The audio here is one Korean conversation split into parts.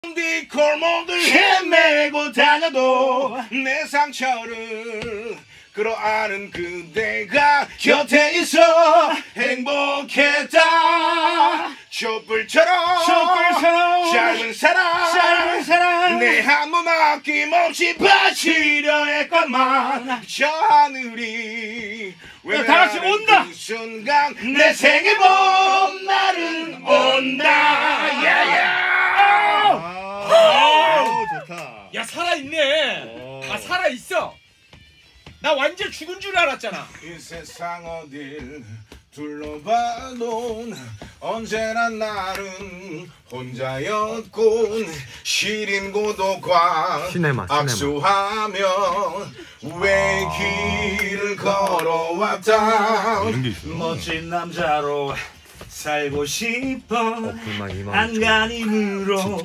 네 골목을 헤매고 다녀도 내 상처를 끌어안은 그대가 곁에 있어 행복했다. 촛불처럼 짧은 사랑 내 한 몸 아낌없이 바치려 했건만 저 하늘이 다같이 온다. 그 순간 내 생의 봄날은 온다. 야야. 좋다. 야 살아있네. 아 살아있어. 나 완전 죽은 줄 알았잖아. 이 세상 어딜 둘러봐도 언제나 나는 혼자였고 시린 고독과 악수하며 왜 길을 걸어왔다. 멋진 남자로 살고 싶어 안간힘으로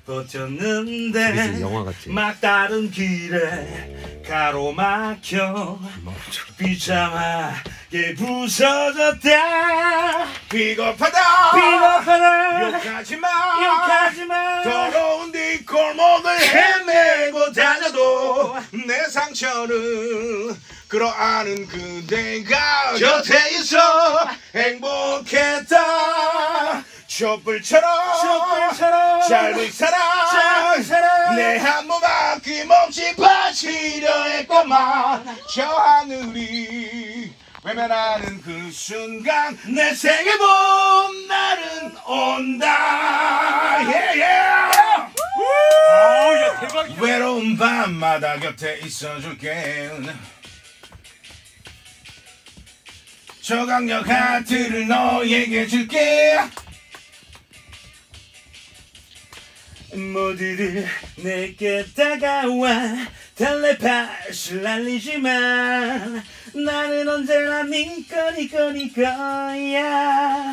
버텼는데 막다른 길에 가로막혀 비참하게 부서졌다. 비겁하다 욕하지마 더러운 네 골목을 헤매고 다녀도 내 상처를 끌어안은 그대가 곁에 있어 행복했다. 촛불처럼 짧은 사랑 내 한 몸 아낌없이 바치려 했건만 저 하늘이 외면하는 그 순간 내 생의 봄날은 온다. 야 대박이야. 외로운 밤마다 곁에 있어줄게. 저강력 하트를 너에게 줄게. 모두들 내게 다가와 텔레파시를 날리지만 나는 언제나 니꺼 니꺼야.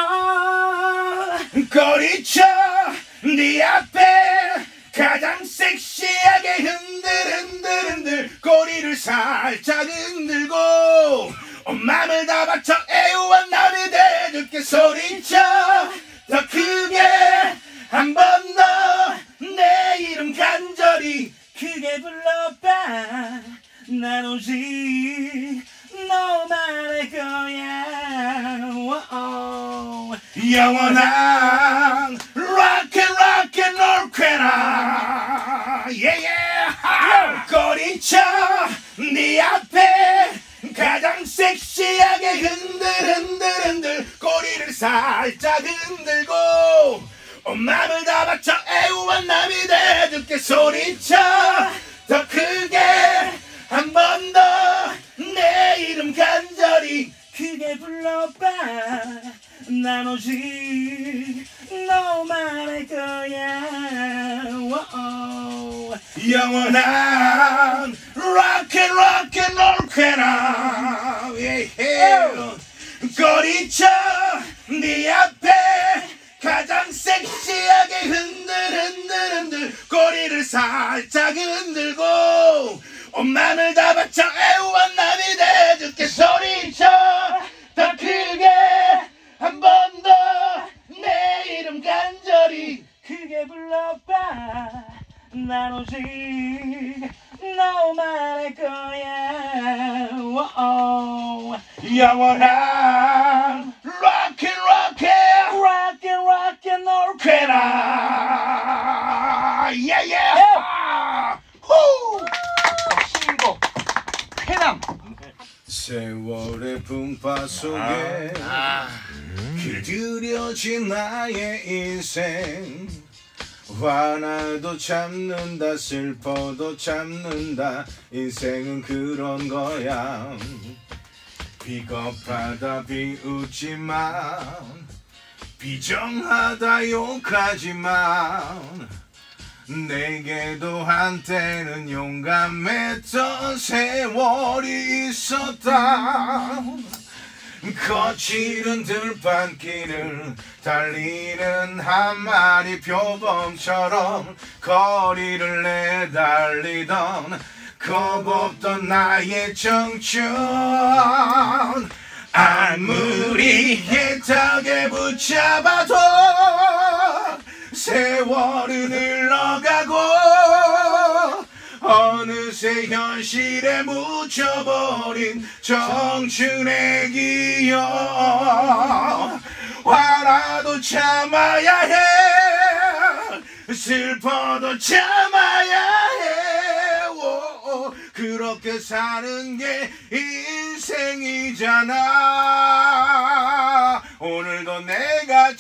꼬리쳐 네 앞에 가장 섹시하게 흔들 꼬리를 살짝 흔들고 온 맘을 다 바쳐 애우한 나비 돼줄게. 소리쳐 더 크게 한 번 더 내 이름 간절히 크게 불러봐. 난 오직 너만의 거야. 영원한 락앤롤 쾌나. 꼬리쳐 네 앞에 가장 섹시하게 흔들 꼬리를 살짝 흔들고 온 맘을 다 바쳐 애우한 나비 돼줄게. 소리쳐 더 크게 한 번 더 내 이름 간절히 크게 불러봐. 난 오직 너만의 거야. 영원한 락앤롤 쾌나. 꼬리쳐 네 앞에 가장 섹시하게 흔들 꼬리를 살짝 흔들고 온 맘을 다 바쳐 애우한 나비 돼줄게. 소리쳐 더 크게 한 번 더 내 이름 간절히 크게 불러봐. 난 오직 너만의 거야. 영원한 락앤롤 쾌나. 신곡 쾌남. 세월의 풍파 속에 길들여진 나의 인생. 화나도 참는다 슬퍼도 참는다 인생은 그런 거야. 비겁하다 비웃지만 비정하다 욕하지만 내게도 한때는 용감했던 세월이 있었다. 거칠은 들판길을 달리는 한 마리 표범처럼 거리를 내달리던 겁없던 나의 청춘. 아무리 애타게 붙잡아도 세월은 흘러가고 어느새 현실에 묻혀버린 청춘의 기억. 화나도 참아야 해, 슬퍼도 참아야 해. 오, 그렇게 사는 게 인생이잖아. 오늘도 내가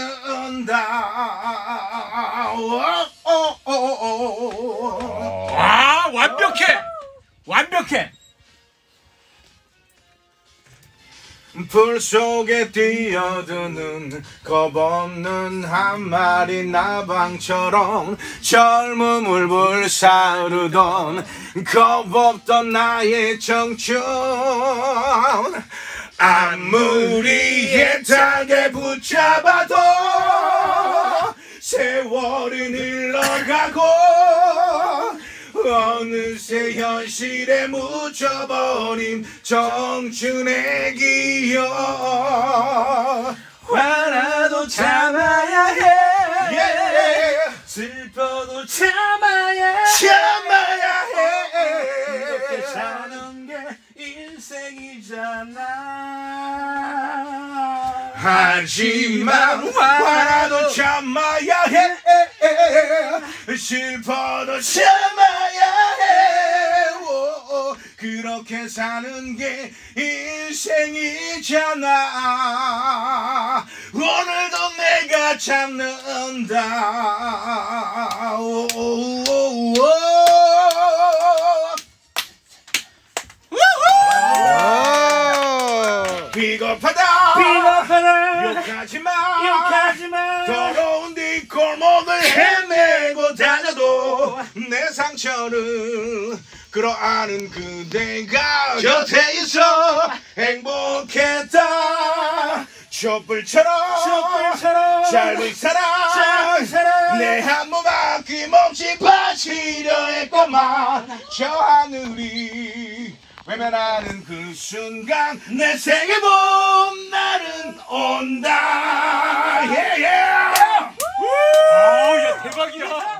참는다. 와, 완벽해. 완벽해. 불 속에 뛰어드는 겁없는 한 마리 나방처럼 젊음을 불사르던 겁없던 나의 청춘. 아무리 애타게 붙잡아도 세월은 흘러가고 어느새 현실에 묻혀버린 청춘의 기억. 화나도 참아야 해, 슬퍼도 참아야 해. 이렇게 사는 게 인생이잖아. 하지만 화나도 참아야 해, 슬퍼도 참아야 해. 오, 그렇게 사는 게 인생이잖아. 오늘도 내가 참는다. 오, 오, 오, 오. 비겁하다, 욕하지마, 더러운 네 골목을 헤매고 다녀도 내 상처를 끌어안은 그대가 곁에 있어 행복했다. 촛불처럼 짧은 사랑 내 한 몸 아낌없이 바치려 했건만 저 하늘이 외면하는 그 순간 내 생의 봄 날은 온다. 야, 대박이야.